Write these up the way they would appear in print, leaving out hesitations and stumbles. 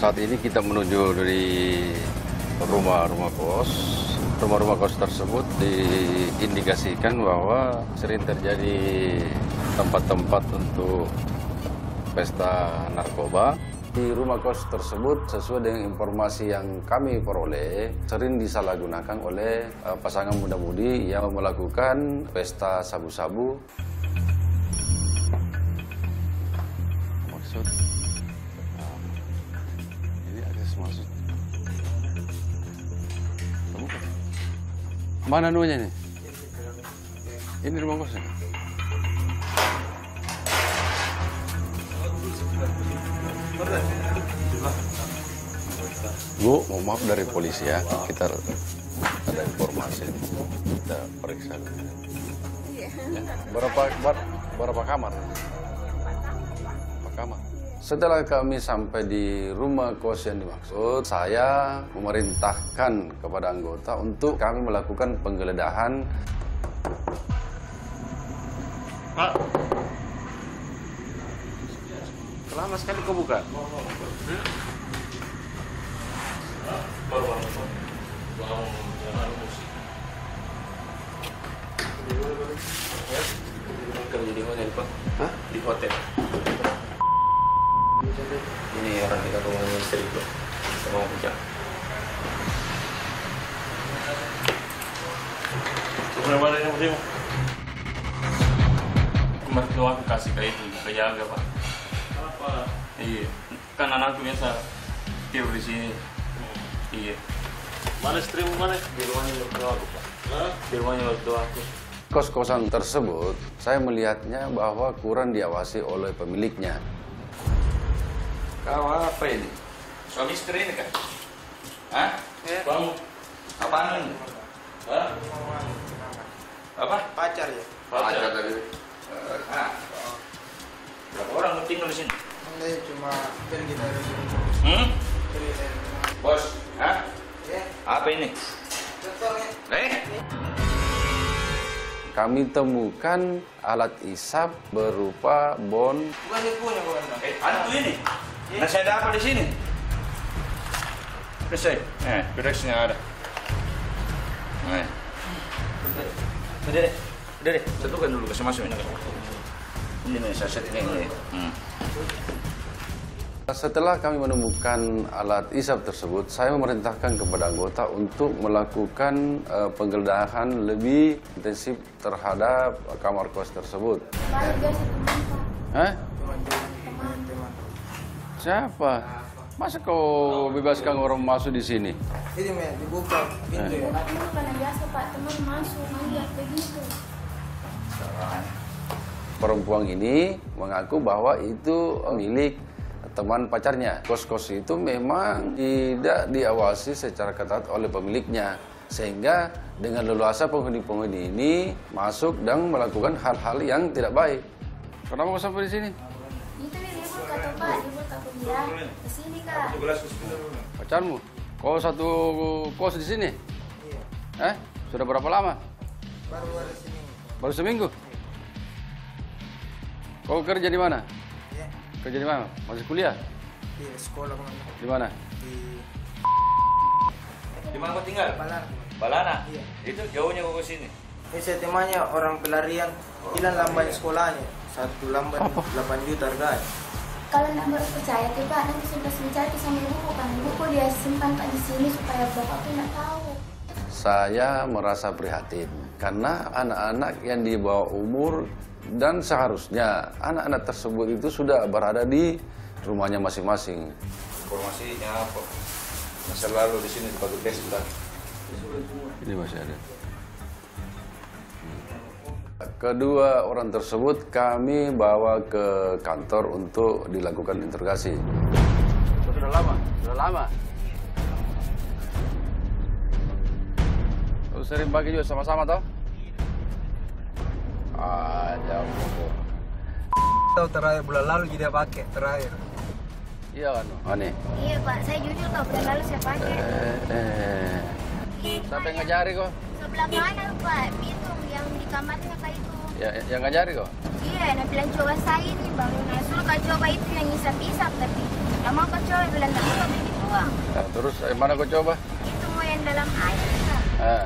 Saat ini kita menuju dari rumah-rumah kos. Rumah-rumah kos tersebut diindikasikan bahwa sering terjadi tempat-tempat untuk pesta narkoba. Di rumah kos tersebut, sesuai dengan informasi yang kami peroleh, sering disalahgunakan oleh pasangan muda-mudi yang melakukan pesta sabu-sabu. Maksud ini akses masuk. Mana nuanya nih? Ini rumah kosnya. Bu, mau maaf dari polisi ya, kita ada informasi, kita periksa. Ya, berapa kamar? Berapa kamar? Setelah kami sampai di rumah kos yang dimaksud, saya memerintahkan kepada anggota untuk kami melakukan penggeledahan. Pak, lama sekali kau buka? Baru kerja di hotel, Pak. Hah? Di hotel. Ini orang kita ngomongin istri itu sama kerja. Sebenarnya yang musim. Kemarin doang kasih kayak itu, kejaga Pak. Apa? Iya, kan anakku biasa tidur di sini. Iya. Mana istrimu mana? Di rumahnya mertua aku Pak. Di rumahnya mertua aku. Kos-kosan tersebut, saya melihatnya bahwa kurang diawasi oleh pemiliknya. Kau apa ini? Suami istri ini kan? Hah? Kamu? Apaan ini? Hah? Apa? Pacar ya? Pacar tadi. Berapa orang yang tinggal di sini? Enggak, cuma pergi dari sini. Pergi dari rumah. Bos? Hah? Ya, Apa ini? contohnya. Kami temukan alat isap berupa bon. Bukan dia punya, bukan. Hantu ini? Nah, saya ada apa di sini? Ini saya. Beresnya ada. Udah deh. Tentukan dulu, kasih masuk ini. Ini nih, saya set ini. Setelah kami menemukan alat isap tersebut, saya memerintahkan kepada anggota untuk melakukan penggeledahan lebih intensif terhadap kamar kos tersebut. Hah? Teman. Siapa? Masa kau bebaskan orang masuk di sini? Ini men, dibuka pintu ya. Tapi bukan biasa Pak, teman masuk, melihat begitu. Perempuan ini mengaku bahwa itu milik teman pacarnya. Kos-kos itu memang tidak diawasi secara ketat oleh pemiliknya. Sehingga dengan leluasa penghuni-penghuni ini masuk dan melakukan hal-hal yang tidak baik. Kenapa kau sampai di sini? Itu nih ribut kata Pak, ribut aku bilang ke sini Kak. Pacarmu? Kau satu kos di sini? Iya. Sudah berapa lama? Baru ada sini. Baru seminggu? Kau kerja di mana? Ya, Kerja di mana? Masih kuliah? di sekolah kemana? Di mana? Di mana kau tinggal? Balar. Balana? Iya. Itu jauhnya kau ke sini? Ini saya temannya orang pelarian. Hilang lamban sekolahnya. Satu lamban 8 juta harganya. Kalau nggak baru percaya tuh Pak, nanti sudah mencari sama ibu kan. Ibu dia simpan Pak di sini supaya Bapak tuh nggak tahu. Saya merasa prihatin karena anak-anak yang di bawah umur dan seharusnya anak-anak tersebut itu sudah berada di rumahnya masing-masing. Informasinya apa? Masa lalu di sini sebagai pesta. Ini masih ada. Kedua orang tersebut kami bawa ke kantor untuk dilakukan interogasi. Sudah lama? Terus sering pagi juga sama-sama toh? Jauh. Tahu terakhir bulan lalu dia pakai terakhir. Iya kan? Aneh. Iya Pak, saya jujur Pak, bulan lalu saya pakai. Sampai ngajari kok? Sebelah mana Pak? Itu yang di kamarnya Kak itu. Ya, yang ngajari kok? Iya, nah bilang coba saya ini baru. Nah suruh Kak coba itu yang isap-isap tapi Nggak mau kau coba, bilang nggak mau begitu uang. Nah, terus mana kau coba? Itu mau yang dalam air. Ah.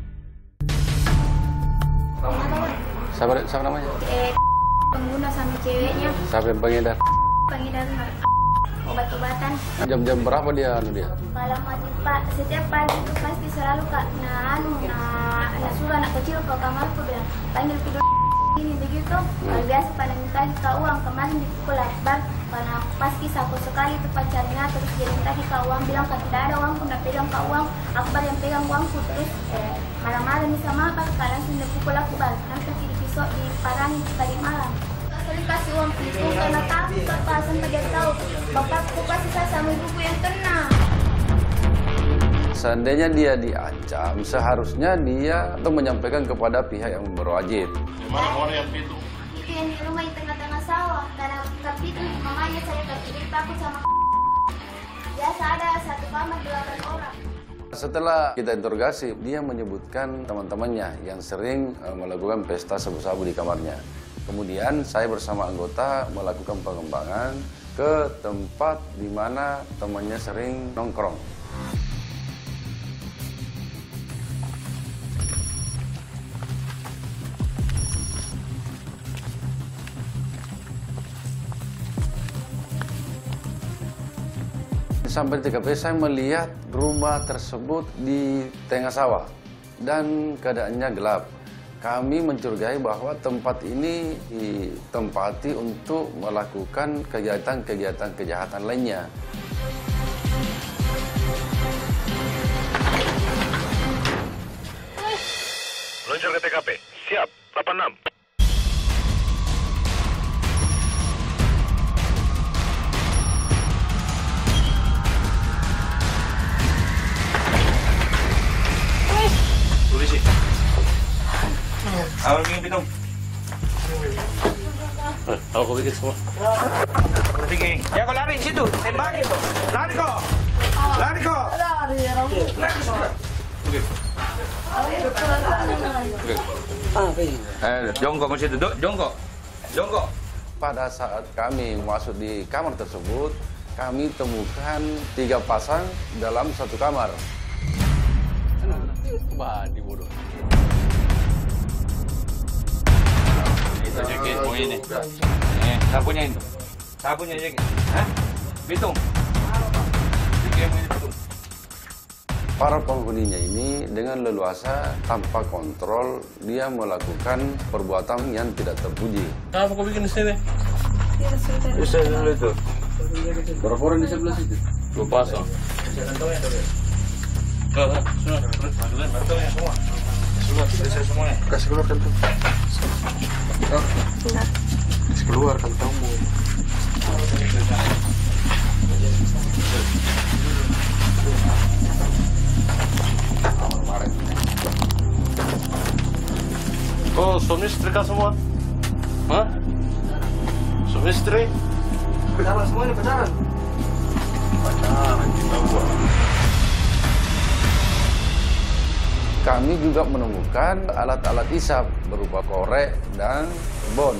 Siapa namanya? Pengguna sama ceweknya. Siapa yang pengedar? Pengedar obat-obatan. Jam-jam berapa dia? Malam mati Pak, setiap pagi itu pasti selalu Kak, suruh anak kecil ke kamarku bilang, panggil ke ini begitu. Kalau biasa pada minta kita uang, kemarin dipukul Akbar, karena pasti saku sekali itu pacarnya, terus dia minta kita uang, bilang kan tidak ada uangku, tidak pegang ke uang, Akbar yang pegang uangku, terus malam-malam nih sama apa, kalian sudah pukul Akbar, hampir di pisau diparahin tadi malam. Saya kasih uang itu karena takut Bapak, sampai dia tahu bapakku pasti saya sama ibuku yang kena. Seandainya dia diancam, seharusnya dia itu menyampaikan kepada pihak yang berwajib. Mana orang yang itu? Itu yang di rumah di tengah-tengah sawah. Karena tapi itu mamanya saya jadi takut sama. Biasa ada satu kamar 8 orang. Setelah kita interogasi, dia menyebutkan teman-temannya yang sering melakukan pesta sabu-sabu di kamarnya. Kemudian saya bersama anggota melakukan pengembangan ke tempat di mana temannya sering nongkrong. Sampai di TKP saya melihat rumah tersebut di tengah sawah dan keadaannya gelap. Kami mencurigai bahwa tempat ini ditempati untuk melakukan kegiatan-kegiatan kejahatan lainnya. Meluncur ke TKP. Siap, 86. Polisi. Awal bikin pitung. Aku bikin semua. Bikin. Ya kau lari situ, tembakin tuh. Lari kau. Lari kau. Lari semua. Jongkok masih duduk, jongkok. Jongkok. Pada saat kami masuk di kamar tersebut, kami temukan 3 pasang dalam satu kamar. Badi bodoh. Itu jaket mau ini. Sapunya itu. Sapunya jaket. Hah? Bitung. Jaket mau ini bitung. Para penghuninya ini dengan leluasa tanpa kontrol dia melakukan perbuatan yang tidak terpuji. Apa kau bikin di sini? Bisa dulu itu. Berapa orang di sebelah situ? 2 pasang. Semua. Semua, selesai semuanya. Kasih keluar kan tuh. Kasih keluar kan kamu. Oh, suami istri kah semua? Hah? Suami istri? Pacaran semua ini pacaran. Pacaran kita buat. Kami juga menemukan alat-alat hisap berupa korek dan bon.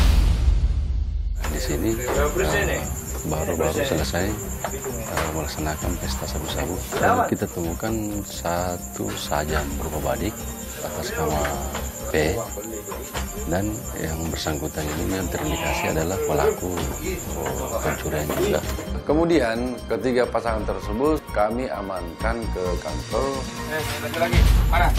Di sini baru-baru selesai melaksanakan pesta sabu-sabu. Kita temukan satu sajam berupa badik atas nama P, dan yang bersangkutan ini yang terindikasi adalah pelaku pencurian juga. Kemudian ketiga pasangan tersebut kami amankan ke kantor. Satu lagi. Mana?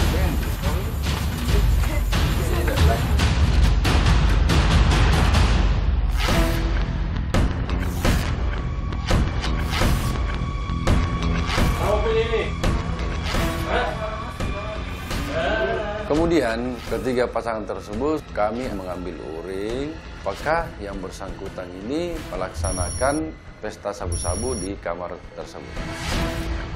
Kemudian ketiga pasangan tersebut kami mengambil uring apakah yang bersangkutan ini melaksanakan pesta sabu-sabu di kamar tersebut.